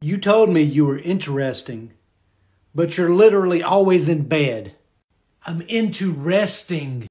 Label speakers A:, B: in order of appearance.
A: You told me you were interesting, but you're literally always in bed. I'm into resting.